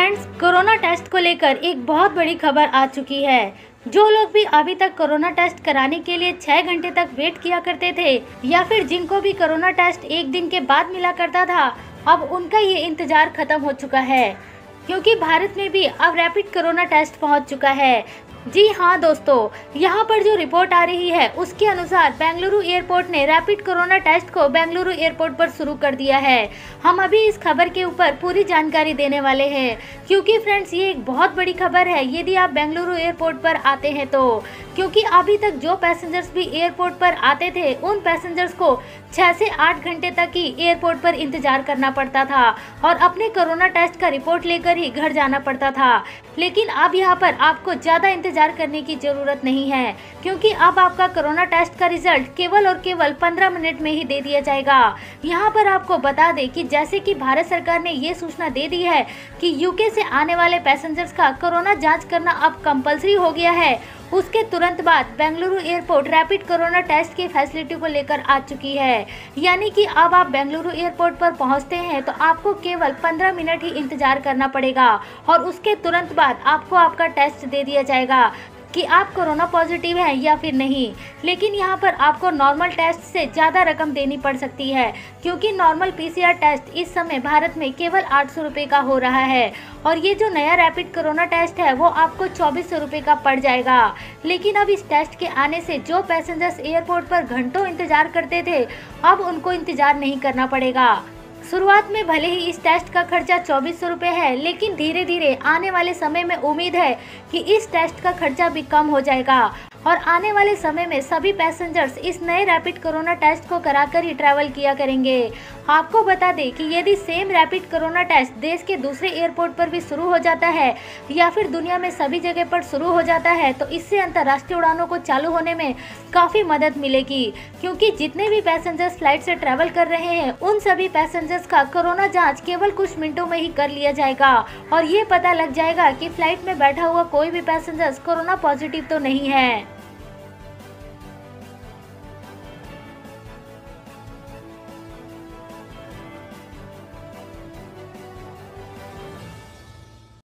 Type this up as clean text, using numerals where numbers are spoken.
Friends, corona test को लेकर एक बहुत बड़ी खबर आ चुकी है। जो लोग भी अभी तक कोरोना टेस्ट कराने के लिए 6 घंटे तक वेट किया करते थे या फिर जिनको भी कोरोना टेस्ट एक दिन के बाद मिला करता था, अब उनका ये इंतजार खत्म हो चुका है, क्योंकि भारत में भी अब रैपिड कोरोना टेस्ट पहुंच चुका है। जी हाँ दोस्तों, यहाँ पर जो रिपोर्ट आ रही है उसके अनुसार बेंगलुरु एयरपोर्ट ने रैपिड कोरोना टेस्ट को बेंगलुरु एयरपोर्ट पर शुरू कर दिया है। हम अभी इस खबर के ऊपर पूरी जानकारी देने वाले हैं, क्योंकि फ्रेंड्स ये एक बहुत बड़ी खबर है यदि आप बेंगलुरु एयरपोर्ट पर आते हैं तो, क्योंकि अभी तक जो पैसेंजर्स भी एयरपोर्ट पर आते थे उन पैसेंजर्स को 6 से 8 घंटे तक ही एयरपोर्ट पर इंतजार करना पड़ता था और अपने कोरोना टेस्ट का रिपोर्ट लेकर ही घर जाना पड़ता था। लेकिन अब यहाँ पर आपको ज़्यादा इंतजार करने की ज़रूरत नहीं है, क्योंकि अब आपका कोरोना टेस्ट का रिजल्ट केवल और केवल 15 मिनट में ही दे दिया जाएगा। यहाँ पर आपको बता दें कि जैसे कि भारत सरकार ने ये सूचना दे दी है कि यूके से आने वाले पैसेंजर्स का कोरोना जाँच करना अब कंपल्सरी हो गया है, उसके तुरंत बाद Bengaluru airport rapid corona test की फैसिलिटी को लेकर आ चुकी है। यानी कि अब आप बेंगलुरु एयरपोर्ट पर पहुंचते हैं तो आपको केवल 15 मिनट ही इंतजार करना पड़ेगा और उसके तुरंत बाद आपको आपका टेस्ट दे दिया जाएगा कि आप कोरोना पॉजिटिव हैं या फिर नहीं। लेकिन यहाँ पर आपको नॉर्मल टेस्ट से ज़्यादा रकम देनी पड़ सकती है, क्योंकि नॉर्मल पीसीआर टेस्ट इस समय भारत में केवल 800 रुपये का हो रहा है और ये जो नया रैपिड कोरोना टेस्ट है वो आपको 2400 रुपये का पड़ जाएगा। लेकिन अब इस टेस्ट के आने से जो पैसेंजर्स एयरपोर्ट पर घंटों इंतजार करते थे, अब उनको इंतजार नहीं करना पड़ेगा। शुरुआत में भले ही इस टेस्ट का खर्चा 2400 रुपये है, लेकिन धीरे धीरे आने वाले समय में उम्मीद है कि इस टेस्ट का खर्चा भी कम हो जाएगा और आने वाले समय में सभी पैसेंजर्स इस नए रैपिड कोरोना टेस्ट को कराकर ही ट्रैवल किया करेंगे। आपको बता दें कि यदि सेम रैपिड कोरोना टेस्ट देश के दूसरे एयरपोर्ट पर भी शुरू हो जाता है या फिर दुनिया में सभी जगह पर शुरू हो जाता है तो इससे अंतर्राष्ट्रीय उड़ानों को चालू होने में काफ़ी मदद मिलेगी, क्योंकि जितने भी पैसेंजर्स फ्लाइट से ट्रैवल कर रहे हैं उन सभी पैसेंजर्स का कोरोना जाँच केवल कुछ मिनटों में ही कर लिया जाएगा और ये पता लग जाएगा कि फ्लाइट में बैठा हुआ कोई भी पैसेंजर्स कोरोना पॉजिटिव तो नहीं है।